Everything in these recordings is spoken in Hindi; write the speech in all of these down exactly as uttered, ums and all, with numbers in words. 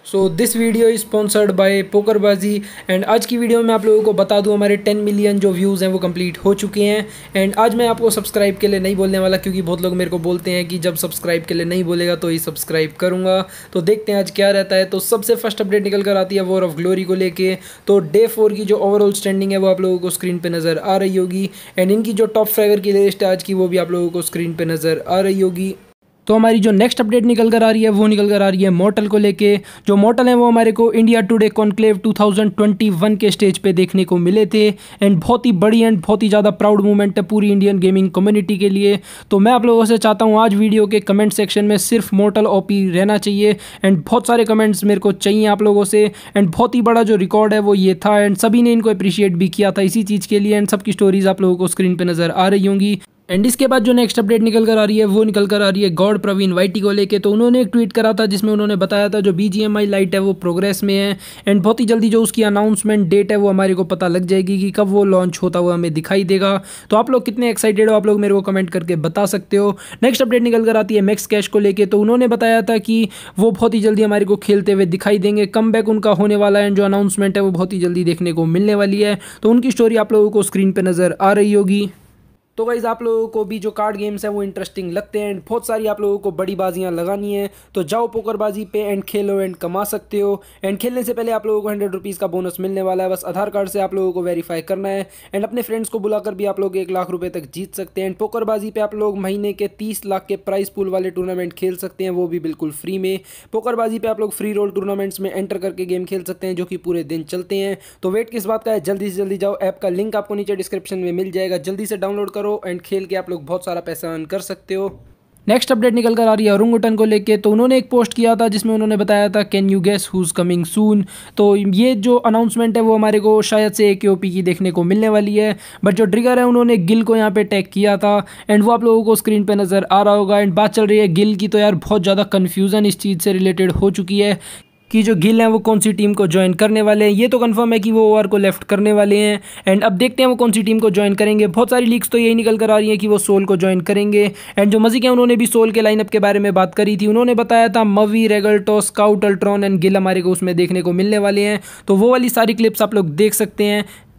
So this video is sponsored by PokerBaazi and आज की वीडियो में आप लोगों को बता दूं हमारे टेन मिलियन जो व्यूज़ हैं वो कंप्लीट हो चुके हैं। एंड आज मैं आपको सब्सक्राइब के लिए नहीं बोलने वाला क्योंकि बहुत लोग मेरे को बोलते हैं कि जब सब्सक्राइब के लिए नहीं बोलेगा तो ही सब्सक्राइब करूंगा। तो देखते हैं आज क्या रहता है। तो सबसे फर्स्ट अपडेट निकल कर आती है वॉर ऑफ ग्लोरी को लेके। तो डे फोर की जो ओवरऑल स्टैंडिंग है वो आप लोगों को स्क्रीन पर नज़र आ रही होगी एंड इनकी जो टॉप फ्रैगर की लिस्ट है आज की वो भी आप लोगों को स्क्रीन पर नज़र आ रही होगी। तो हमारी जो नेक्स्ट अपडेट निकल कर आ रही है वो निकल कर आ रही है मॉर्टल को लेके। जो मॉर्टल हैं वो हमारे को India Today conclave two thousand twenty one के स्टेज पे देखने को मिले थे एंड बहुत ही बड़ी एंड बहुत ही ज़्यादा प्राउड मूवमेंट है पूरी इंडियन गेमिंग कम्युनिटी के लिए। तो मैं आप लोगों से चाहता हूँ आज वीडियो के कमेंट सेक्शन में सिर्फ मॉर्टल ओपी रहना चाहिए एंड बहुत सारे कमेंट्स मेरे को चाहिए आप लोगों से। एंड बहुत ही बड़ा जो रिकॉर्ड है वो ये था एंड सभी ने इनको अप्रिशिएट भी किया था इसी चीज़ के लिए एंड सबकी स्टोरीज आप लोगों को स्क्रीन पर नज़र आ रही होंगी। एंड इसके बाद जो नेक्स्ट अपडेट निकल कर आ रही है वो निकल कर आ रही है गॉड प्रवीण वाईटी को लेके। तो उन्होंने एक ट्वीट करा था जिसमें उन्होंने बताया था जो बीजीएमआई लाइट है वो प्रोग्रेस में है एंड बहुत ही जल्दी जो उसकी अनाउंसमेंट डेट है वो हमारे को पता लग जाएगी कि कब वो लॉन्च होता हुआ हमें दिखाई देगा। तो आप लोग कितने एक्साइटेड हो आप लोग मेरे को कमेंट करके बता सकते हो। नेक्स्ट अपडेट निकल कर आती है मैक्स कैश को लेके। तो उन्होंने बताया था कि वो बहुत ही जल्दी हमारे को खेलते हुए दिखाई देंगे, कम बैक उनका होने वाला है एंड जो अनाउंसमेंट है वो बहुत ही जल्दी देखने को मिलने वाली है। तो उनकी स्टोरी आप लोगों को स्क्रीन पर नज़र आ रही होगी। तो गाइज़ आप लोगों को भी जो कार्ड गेम्स हैं वो इंटरेस्टिंग लगते हैं एंड बहुत सारी आप लोगों को बड़ी बाजियां लगानी है तो जाओ पोकरबाजी पे एंड खेलो एंड कमा सकते हो। एंड खेलने से पहले आप लोगों को हंड्रेड रुपीज़ का बोनस मिलने वाला है। बस आधार कार्ड से आप लोगों को वेरीफाई करना है एंड अपने फ्रेंड्स को बुलाकर भी आप लोग एक लाख रुपये तक जीत सकते हैं। एंड पोकरबाजी पे आप लोग महीने के तीस लाख के प्राइस पूल वाले टूर्नामेंट खेल सकते हैं वो भी बिल्कुल फ्री में। पोकरबाजी पे आप लोग फ्री रोल टूर्नामेंट्स में एंटर करके गेम खेल सकते हैं जो कि पूरे दिन चलते हैं। तो वेट किस बात का है, जल्दी से जल्दी जाओ। ऐप का लिंक आपको नीचे डिस्क्रिप्शन में मिल जाएगा, जल्दी से डाउनलोड करो एंड खेल के आप लोग बहुत सारा पैसा अर्न कर सकते हो। नेक्स्ट अपडेट निकल कर आ रही है ओरंगुटन को लेके। तो उन्होंने एक पोस्ट किया था जिसमें उन्होंने बताया था can you guess who's coming soon. तो ये जो अनाउंसमेंट है वो हमारे को शायद से ए के ओ पी की देखने को मिलने वाली है बट जो ट्रिगर है उन्होंने गिल को यहाँ पे टैग किया था एंड वो आप लोगों को स्क्रीन पे नज़र आ रहा होगा। एंड बात चल रही है गिल की। तो यार बहुत ज़्यादा कन्फ्यूज़न इस चीज़ से रिलेटेड हो चुकी है कि जो गिल हैं वो कौन सी टीम को ज्वाइन करने वाले हैं। ये तो कंफर्म है कि वो ओआर को लेफ्ट करने वाले हैं एंड अब देखते हैं वो कौन सी टीम को ज्वाइन करेंगे। बहुत सारी लीक्स तो यही निकल कर आ रही है कि वो सोल को ज्वाइन करेंगे एंड जो मजिक है उन्होंने भी सोल के लाइनअप के बारे में बात करी थी। उन्होंने बताया था Mavi, Regaltos, Scout, Ultron and Gill हमारे को उसमें देखने को मिलने वाले हैं। तो वो वाली सारी क्लिप्स आप लोग देख सकते हैं।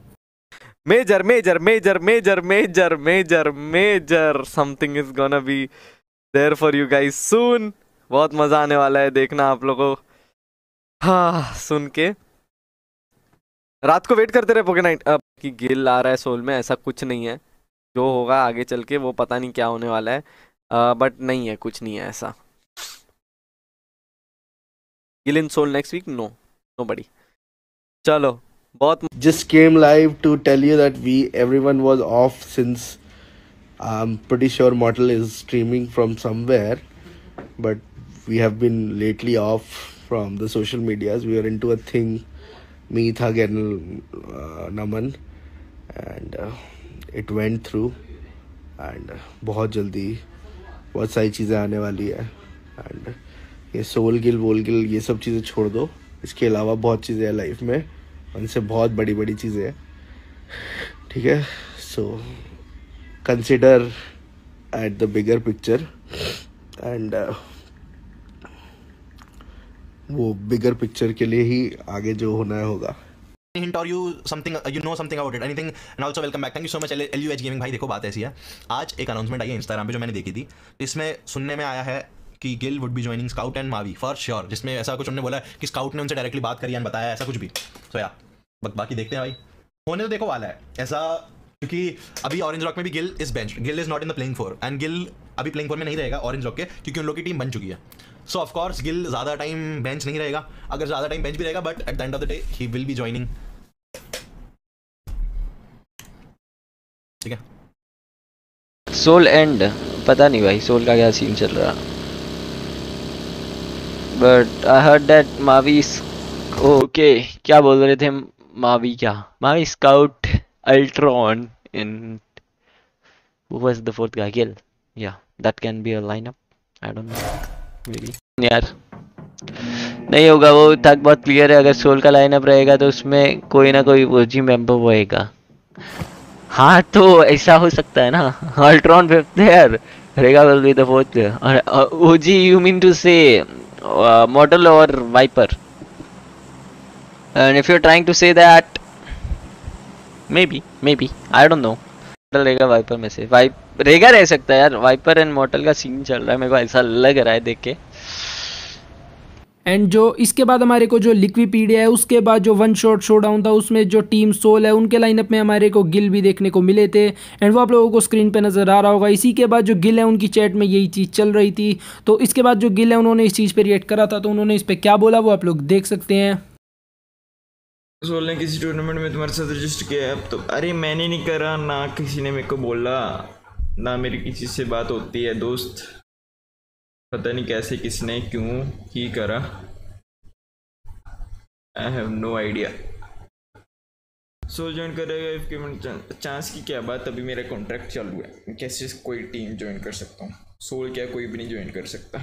Major major major major major major major something is gonna be there for you guys soon. बहुत मजा आने वाला है देखना आप लोगों को। हाँ सुन के रात को वेट करते रहे पोके नाइट कि गिल आ रहा है सोल में। ऐसा कुछ नहीं है, जो होगा आगे चल के वो पता नहीं क्या होने वाला है बट नहीं है, कुछ नहीं है ऐसा। Gill in Soul next week, no nobody. चलो बहुत just came live to tell you that we everyone was off since I'm pretty sure Mortal is streaming from somewhere, but we have been lately off from the social medias. We are into a thing, me, Thug and uh, Naman, and uh, it went through and uh, बहुत जल्दी बहुत सारी चीज़ें आने वाली है एंड ये सोल गिल वोल गिल ये सब चीज़ें छोड़ दो। इसके अलावा बहुत चीज़ें हैं लाइफ में, उनसे बहुत बड़ी बड़ी चीज़ें हैं, ठीक है। So consider at the bigger picture and वो बिगर पिक्चर के लिए ही आगे जो होना है होगा। hint or you something you know something about it anything and also welcome back, thank you so much L U H Gaming भाई। देखो बात ऐसी है, आज एक अनाउंसमेंट आई है इंस्टाग्राम पे जो मैंने देखी थी, इसमें सुनने में आया है कि Gill would be joining Scout and Mavi for sure. जिसमें ऐसा कुछ उन्होंने बोला कि स्काउट ने उनसे डायरेक्टली बात करी एंड बताया ऐसा कुछ भी। सो या बाकी देखते हैं भाई, होने तो देखो वाला है ऐसा, क्योंकि अभी ऑरेंज रॉक में भी Gill is bench, Gill is not in the playing four and Gill अभी प्लेइंग फोर में नहीं रहेगा ऑरेंज रॉक के, क्योंकि उन लोग की टीम बन चुकी है। सो ऑफ कोर्स गिल ज़्यादा टाइम बेंच नहीं रहेगा, अगर ज़्यादा टाइम बेंच भी रहेगा but at the end of the day he will be joining, ठीक है। सोल एंड पता नहीं भाई सोल का क्या सीन चल रहा, but I heard that Mavi okay क्या बोल रहे थे मावी, क्या Mavi Scout Ultron in who was the fourth guy, Gil, yeah that can be a lineup, I don't know maybe यार नहीं होगा वो तक बहुत क्लियर है। अगर सोल का लाइनअप रहेगा तो उसमें कोई ना कोई ओजी मेंबर होएगा। हाँ तो ऐसा हो सकता है ना, Ultron fifth player, Rega will be the fourth player और OG you mean to say Model और Viper And if you're trying to say that, maybe, maybe, I don't know. रहेगा वाइपर में से, वाइप रेगा रह सकता है यार, वाइपर एंड मॉर्टल का सीन चल रहा है, मेरे को ऐसा लग रहा है देख के। एंड जो इसके बाद हमारे को जो लिक्विपीडिया है, उसके बाद जो वन शॉट शोडाउन था उसमें जो टीम सोल है उनके लाइनअप में हमारे को गिल भी देखने को मिले थे एंड वो आप लोगों को स्क्रीन पे नज़र आ रहा होगा। इसी के बाद जो गिल है उनकी चैट में यही चीज़ चल रही थी, तो इसके बाद जो गिल है उन्होंने इस चीज़ पे रिएक्ट करा था, तो उन्होंने इस पर क्या बोला वो आप लोग देख सकते हैं। सोल ने किसी टूर्नामेंट में तुम्हारे साथ रजिस्टर किया है अब तो? अरे मैंने नहीं करा, ना किसी ने मेरे को बोला, ना मेरी किसी से बात होती है दोस्त, पता नहीं कैसे किसने क्यों ही करा, I have no idea. Soul join करेगा इफ गिवन चांस की क्या बात, अभी मेरा कॉन्ट्रैक्ट चालू है, कैसे कोई टीम ज्वाइन कर सकता हूँ? सोल क्या कोई भी नहीं ज्वाइन कर सकता।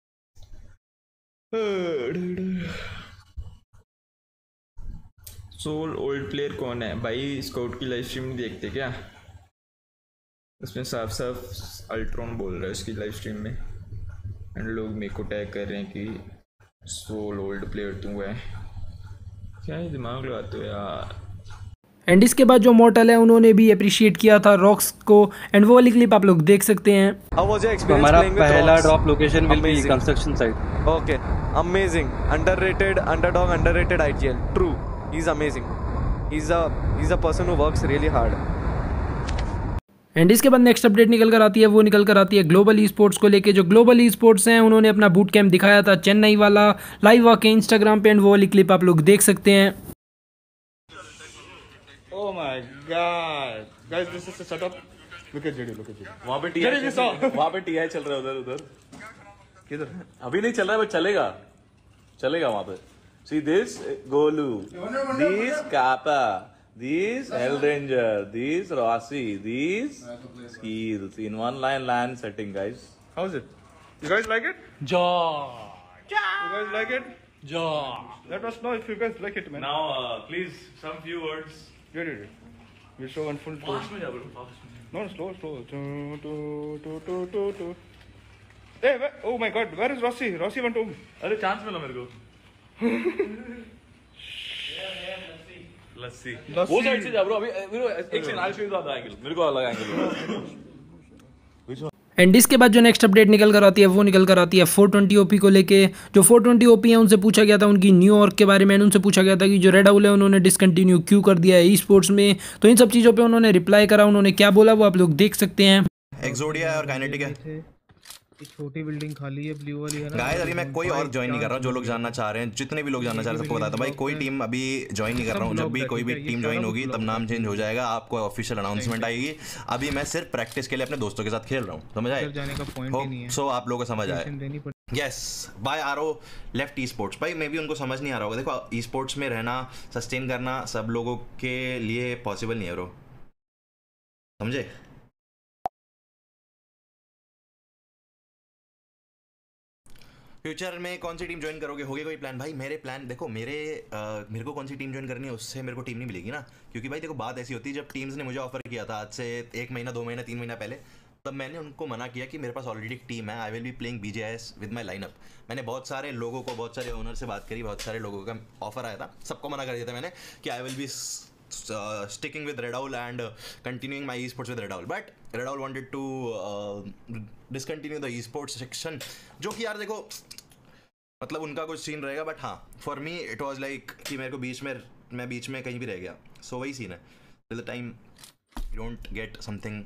सोल ओल्ड प्लेयर कौन है भाई? स्काउट की लाइव स्ट्रीम नहीं देखते क्या? उसमें साफ साफ अल्ट्रॉन बोल रहा है उसकी लाइव स्ट्रीम में, एंड लोग मेरे को टैग कर रहे हैं कि सोल ओल्ड प्लेयर तू है, क्या ही दिमाग लगाते हो यार। एंड इसके बाद जो मॉर्टल है उन्होंने भी अप्रिशिएट किया था रॉक्स को, एंड वो वाली क्लिप आप लोग देख सकते हैं। हमारा पहला drop location will be construction site. Okay, amazing, underrated underdog, underrated IGL, true, he is amazing, he is a he is a person who works really hard. And इसके बाद नेक्स्ट अपडेट निकल कर आती है, वो निकल कर आती है ग्लोबल ई स्पोर्ट्स को लेके। जो ग्लोबल ई स्पोर्ट्स हैं उन्होंने अपना बूट कैंप दिखाया था चेन्नई वाला, लाइव आके इंस्टाग्राम पे, एंड वो वाली क्लिप आप लोग देख सकते हैं। Oh my God, guys, this is the setup. Look at J D, look at J D. वहाँ पे टीआई वहाँ पे टीआई चल रहा है उधर उधर। किधर? अभी नहीं चल रहा है, बट चलेगा, चलेगा वहाँ पे। See this Golu, this Kappa, this Hellranger, this Rossi, these skills in one line land setting, guys. How's it? You guys like it? Ja. Ja. You guys like it? Ja. Let us know if you guys like it, man. Now, uh, please, some few words. Yeah, yeah, yeah. We'll show one full. Fast में जा bro, fast में. No, slow, slow. Do, do, do, do, do, do. Hey, where, oh my God, where is Rossi? Rossi went home. अरे chance मिला मेरे को. लस्सी वो साइड से जा ब्रो, अभी एक second, I show you the other angle, मेरे को अलग एंगल। एंड इसके बाद जो नेक्स्ट अपडेट निकल कर आती है वो निकल कर आती है फोर ट्वेंटी ओपी को लेके। जो फोर ट्वेंटी ओपी है उनसे पूछा गया था उनकी न्यूयॉर्क के बारे में, उनसे पूछा गया था कि जो रेड आउल है उन्होंने डिसकंटिन्यू क्यों कर दिया है ई स्पोर्ट्स में, तो इन सब चीज़ों पे उन्होंने रिप्लाई करा। उन्होंने क्या बोला वो आप लोग देख सकते हैं। एक्सोडिया और काइनेटिक है, छोटी बिल्डिंग खाली है, ब्लू वाली है ना गाइस। अभी मैं कोई और ज्वाइन नहीं कर रहा हूं, जो लोग जानना चाह रहे हैं, जितने भी लोग जानना चाह रहे हैं सबको बताता भाई, कोई टीम अभी ज्वाइन नहीं कर रहा हूं। जब भी कोई भी टीम ज्वाइन होगी तब नाम चेंज हो जाएगा, आपको ऑफिशियल अनाउंसमेंट आएगी। अभी मैं सिर्फ प्रैक्टिस के लिए अपने दोस्तों के साथ खेल रहा हूं, समझ आए? जाने का पॉइंट ही नहीं है, सो आप लोगों को समझ आए। Yes, by RO left esports. भाई मे बी उनको समझ नहीं आ रहा होगा, देखो ई स्पोर्ट्स में रहना, सस्टेन करना सब लोगों के लिए पॉसिबल नहीं है ब्रो, समझे? फ्यूचर में कौन सी टीम ज्वाइन करोगे, होगे कोई प्लान? भाई मेरे प्लान देखो, मेरे आ, मेरे को कौन सी टीम ज्वाइन करनी है उससे मेरे को टीम नहीं मिलेगी ना, क्योंकि भाई देखो बात ऐसी होती है, जब टीम्स ने मुझे ऑफर किया था आज से एक महीना दो महीना तीन महीना पहले, तब मैंने उनको मना किया कि मेरे पास ऑलरेडी एक टीम है, I will be playing BJS with my lineup. मैंने बहुत सारे लोगों को, बहुत सारे ओनर से बात करी, बहुत सारे लोगों का ऑफर आया था, सबको मना कर दिया था मैंने कि I will be Uh, sticking with Red Owl and uh, continuing my esports with Red Owl, but Red Owl wanted to uh, discontinue the esports section, जो कि यार देखो मतलब उनका कुछ सीन रहेगा, बट हाँ for me it was like कि मेरे को बीच में मैं बीच में कहीं भी रह गया, सो so, वही सीन है। Till the time you don't get something.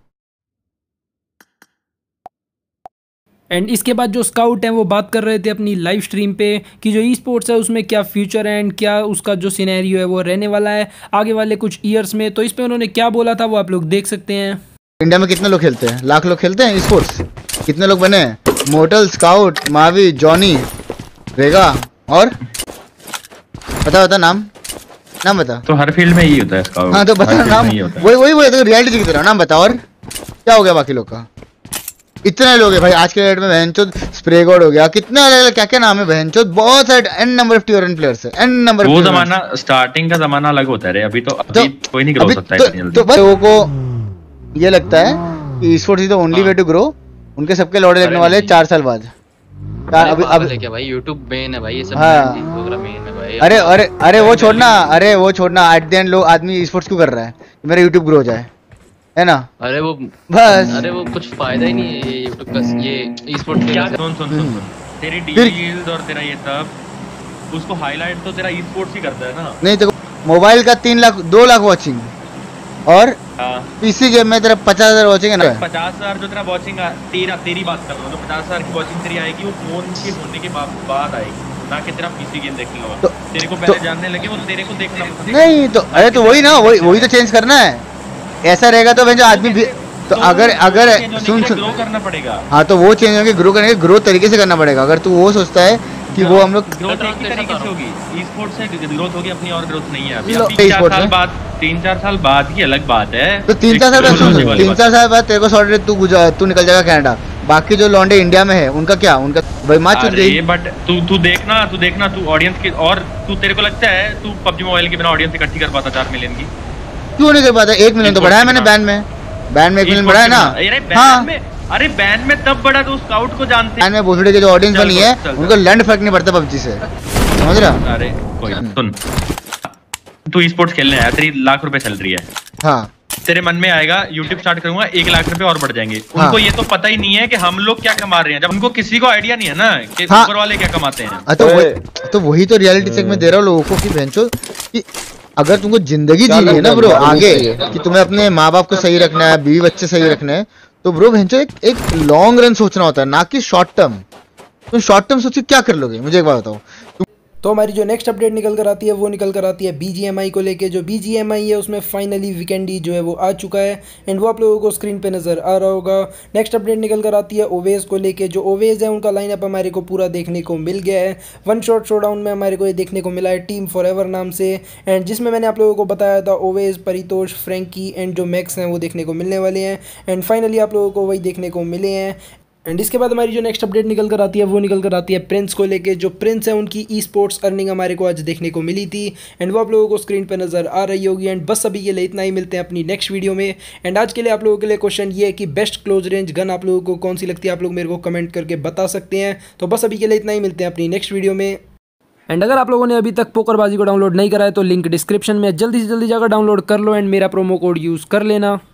And इसके बाद जो स्काउट हैं वो बात कर रहे थे अपनी लाइव स्ट्रीम पे कि जो ई स्पोर्ट्स है उसमें क्या फ्यूचर है एंड क्या उसका जो सिनेरियो है वो रहने वाला है आगे वाले कुछ ईयर्स में, तो इस पे उन्होंने क्या बोला था वो आप लोग देख सकते हैं। इंडिया में कितने लोग खेलते हैं? लाख लोग खेलते हैं ई स्पोर्ट्स। कितने लोग बने हैं? मोर्टल, स्काउट, मावी, जॉनी, रेगा और बता बता नाम नाम बता। तो हर फील्ड में यही होता है स्काउट। हाँ तो बता नाम, वही वही वही रियलिटी की तरह नाम बता। और क्या हो गया बाकी लोग का? इतने लोग हैं भाई आज के डेट में, बहनचोद स्प्रे गॉड हो गया, कितने अलग अलग क्या क्या नाम है बहनचोद, बहुत सारे N number of TRN players है, एन नंबर। वो जमाना स्टार्टिंग का जमाना अलग होता है रे, अभी तो अभी तो, कोई नहीं ग्रो हो सकता है इतनी जल्दी। तो भाई लोगों को ये लगता है कि esports is the only way to grow, उनके सबके लौड़े लगने वाले चार साल बाद। अभी अब क्या भाई यूट्यूब मेन है भाई, ये सब प्रोग्राम मेन है भाई। भाई। अरे अरे अरे वो छोड़ना, अरे वो छोड़ना, एट द एंड लोग आदमी स्पोर्ट्स क्यों कर रहा है? मेरा यूट्यूब ग्रो हो जाए, है ना? अरे वो बस, अरे वो कुछ फायदा ही नहीं है ये यूट्यूब का, ये ई-स्पोर्ट्स क्या खेलने से। सुन सुन सुन सुन तेरी डील्स और तेरा ये सब उसको हाईलाइट तो तेरा ई-स्पोर्ट्स ही करता है ना। नहीं तो मोबाइल का तीन लाख दो लाख वॉचिंग और हाँ पीसी गेम में तेरा पचास हजार वॉचिंग है ना। पचास हजार जो तेरा वॉचिंग तेरा तेरी बात कर रहा हूँ, तो पचास हजार की वॉचिंग तेरी आएगी वो फोन के होने के बाद बाद आएगी, ना कि तेरा पीसी गेम देखने के बाद। तो, तेरे को तो, पहले जानने लगे वो तेरे को देखना पड़ता। नहीं तो अरे तो वही ना, वही वही तो चेंज करना है। ऐसा रहेगा तो भैया आदमी भी तो अगर अगर सुन सुन ग्रो करना पड़ेगा। हाँ तो वो चेंज होंगे, ग्रो करेंगे, ग्रो तरीके से करना पड़ेगा। अगर तू वो सोचता है कि वो हम लोग ग्रोथ एक ही तरीके से होगी, ई-स्पोर्ट्स से ग्रोथ होगी, अपनी और ग्रोथ नहीं है अभी। लो, अब तीन चार e-sports साल में? बाद तीन चार साल बाद की अलग बात है। तो तीन चार साल बाद सुन सुन, तीन चार साल बाद तेरे को सॉर्ट तू गुजरात तू निकल जाएगा कनाडा। बाकी जो लौंडे इंडिया में है उनका क्या, उनका भाई मार चुट गई। अरे बट तू तू देखना तू देखना तू ऑडियंस की, और तू तेरे को लगता है तू पबजी मोबाइल के बिना ऑडियंस इकट्ठी कर पाता चार मिलियन की? क्यों नहीं कर पाता? एक मिलियन तो बढ़ाया मैंने बैन में, बैन में एक मिलियन बढ़ाया ना। अरे बैन हाँ में, अरे बैन में तब बढ़ा तो स्काउट को जानते हैं। बैन में भोसड़ी के जो ऑडियंस चल बनी चल है चल उनको लैंड फर्क नहीं पड़ता पबजी से, समझ रहा? अरे कोई ना, सुन तू ई-स्पोर्ट्स खेलने आया, तेरी लाख रुपए चल रही है, हाँ तेरे मन में आएगा यूट्यूब स्टार्ट करूंगा एक लाख रुपए और बढ़ जाएंगे। हाँ। उनको ये तो पता ही नहीं है कि हम लोग क्या कमा रहे हैं, जब उनको किसी को आइडिया नहीं है ना कि हाँ। ऊपर वाले क्या कमाते हैं। हाँ, तो वही तो वही तो रियलिटी चेक में दे रहा हूँ लोगों को कि बेंचो कि अगर तुमको जिंदगी जीनी है ना ब्रो आगे, कि तुम्हें अपने माँ बाप को सही रखना है, बीवी बच्चे सही रखने हैं, तो ब्रो बेंचो एक एक लॉन्ग रन सोचना होता है, ना कि शॉर्ट टर्म। तुम शॉर्ट टर्म सोच के क्या कर लोगे? मुझे एक बात बताओ। तो हमारी जो नेक्स्ट अपडेट निकल कर आती है वो निकल कर आती है बीजीएमआई को लेके। जो बीजीएमआई है उसमें फाइनली वीकेंडी जो है वो आ चुका है एंड वो आप लोगों को स्क्रीन पे नज़र आ रहा होगा। नेक्स्ट अपडेट निकल कर आती है ओवेज को लेके। जो ओवेज है उनका लाइनअप हमारे को पूरा देखने को मिल गया है। वन शॉट शोडाउन में हमारे को ये देखने को मिला है टीम फॉरएवर नाम से, एंड जिसमें मैंने आप लोगों को बताया था ओवेज, परितोष, फ्रैंकी एंड जो मैक्स हैं वो देखने को मिलने वाले हैं, एंड फाइनली आप लोगों को वही देखने को मिले हैं। एंड इसके बाद हमारी जो नेक्स्ट अपडेट निकल कर आती है वो निकल कर आती है प्रिंस को लेके। जो प्रिंस है उनकी ई स्पोर्ट्स अर्निंग हमारे को आज देखने को मिली थी एंड वो आप लोगों को स्क्रीन पर नज़र आ रही होगी। एंड बस अभी के लिए इतना ही, मिलते हैं अपनी नेक्स्ट वीडियो में। एंड आज के लिए आप लोगों के लिए क्वेश्चन ये है कि बेस्ट क्लोज रेंज गन आप लोगों को कौन सी लगती है, आप लोग मेरे को कमेंट करके बता सकते हैं। तो बस अभी के लिए इतना ही, मिलते हैं अपनी नेक्स्ट वीडियो में। एंड अगर आप लोगों ने अभी तक पोकरबाजी को डाउनलोड नहीं करा है तो लिंक डिस्क्रिप्शन में, जल्दी से जल्दी जाकर डाउनलोड कर लो एंड मेरा प्रोमो कोड यूज़ कर लेना।